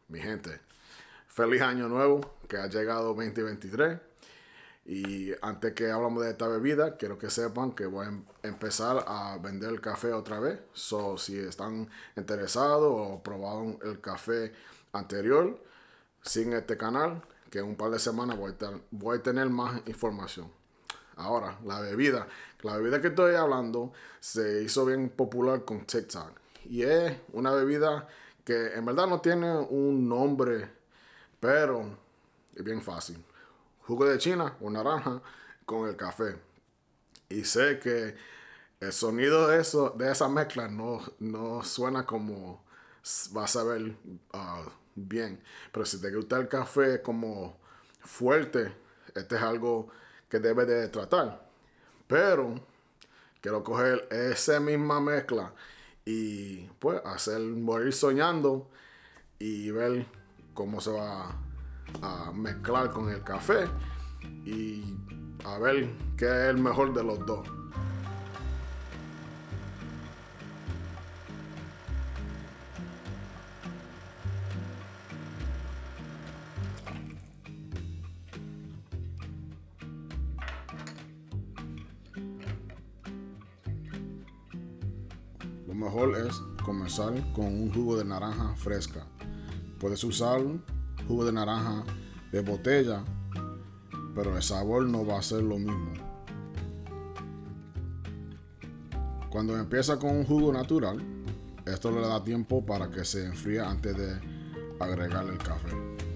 Mi gente, feliz año nuevo que ha llegado 2023. Y antes que hablamos de esta bebida, quiero que sepan que voy a empezar a vender el café otra vez. So, si están interesados o probaron el café anterior, siguen este canal, que en un par de semanas voy a tener más información. Ahora, la bebida que estoy hablando se hizo bien popular con TikTok. Y es una bebida que en verdad no tiene un nombre, pero es bien fácil. Jugo de China o naranja con el café. Y sé que el sonido de esa mezcla no suena como vas a ver bien. Pero si te gusta el café como fuerte, este es algo que debes de tratar. Pero quiero coger esa misma mezcla y pues hacer morir soñando y ver cómo se va a mezclar con el café y a ver qué es el mejor de los dos. Lo mejor es comenzar con un jugo de naranja fresca. Puedes usar jugo de naranja de botella, pero el sabor no va a ser lo mismo. Cuando empieza con un jugo natural, esto le da tiempo para que se enfríe antes de agregar el café.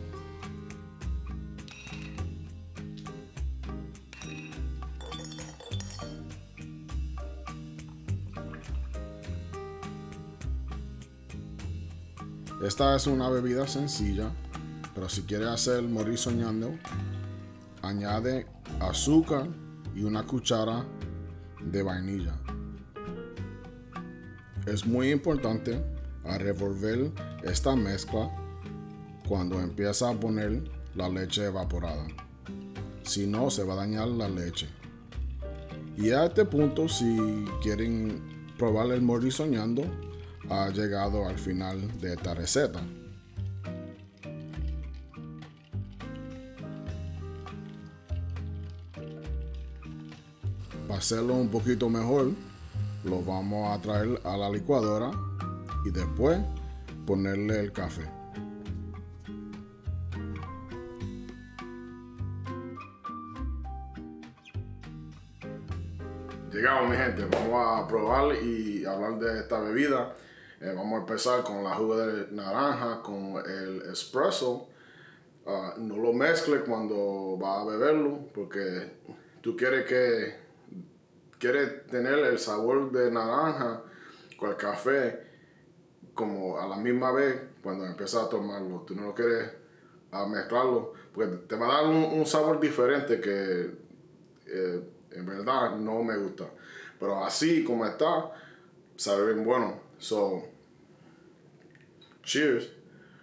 Esta es una bebida sencilla, pero si quieres hacer morir soñando, añade azúcar y una cuchara de vainilla. Es muy importante a revolver esta mezcla cuando empieza a poner la leche evaporada. Si no, se va a dañar la leche. Y a este punto, si quieren probar el morir soñando, ha llegado al final de esta receta. Para hacerlo un poquito mejor, lo vamos a traer a la licuadora y después ponerle el café. Llegamos, mi gente, vamos a probar y hablar de esta bebida. Vamos a empezar con la jugo de naranja, con el espresso. No lo mezcle cuando va a beberlo, porque tú quieres tener el sabor de naranja con el café como a la misma vez cuando empiezas a tomarlo. Tú no lo quieres mezclarlo, porque te va a dar un sabor diferente que en verdad no me gusta. Pero así como está, sabe bien bueno. So, cheers.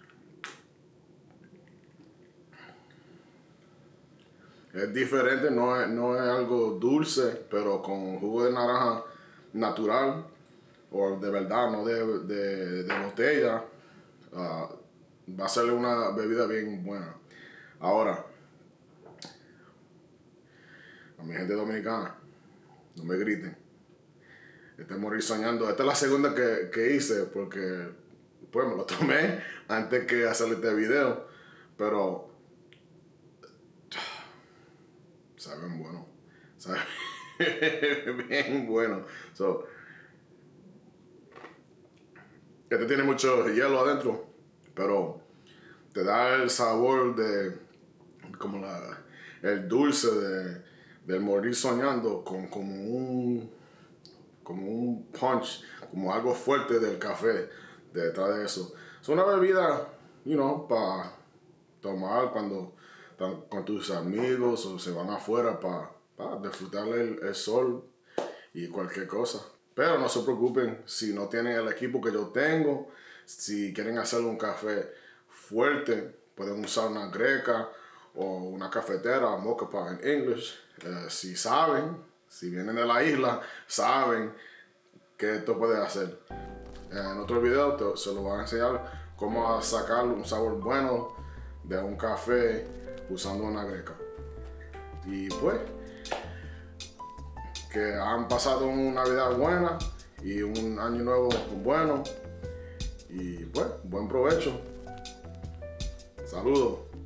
Es diferente, no es algo dulce, pero con jugo de naranja natural o de verdad, no de botella, va a ser una bebida bien buena. Ahora, a mi gente dominicana, no me griten. Estoy morir soñando. Esta es la segunda que hice porque pues me lo tomé antes que hacer este video, pero saben bueno, saben bien bueno. So, este tiene mucho hielo adentro, pero te da el sabor de como el dulce del morir soñando con como un punch, como algo fuerte del café detrás de eso. Es una bebida, para tomar cuando están con tus amigos o se van afuera para disfrutar el sol y cualquier cosa. Pero no se preocupen si no tienen el equipo que yo tengo. Si quieren hacer un café fuerte, pueden usar una greca o una cafetera, mocha pot en English. Si vienen de la isla, saben que esto puede hacer. En otro video se lo voy a enseñar cómo sacar un sabor bueno de un café usando una greca. Y pues, que han pasado una Navidad buena y un año nuevo bueno. Y pues, buen provecho. Saludos.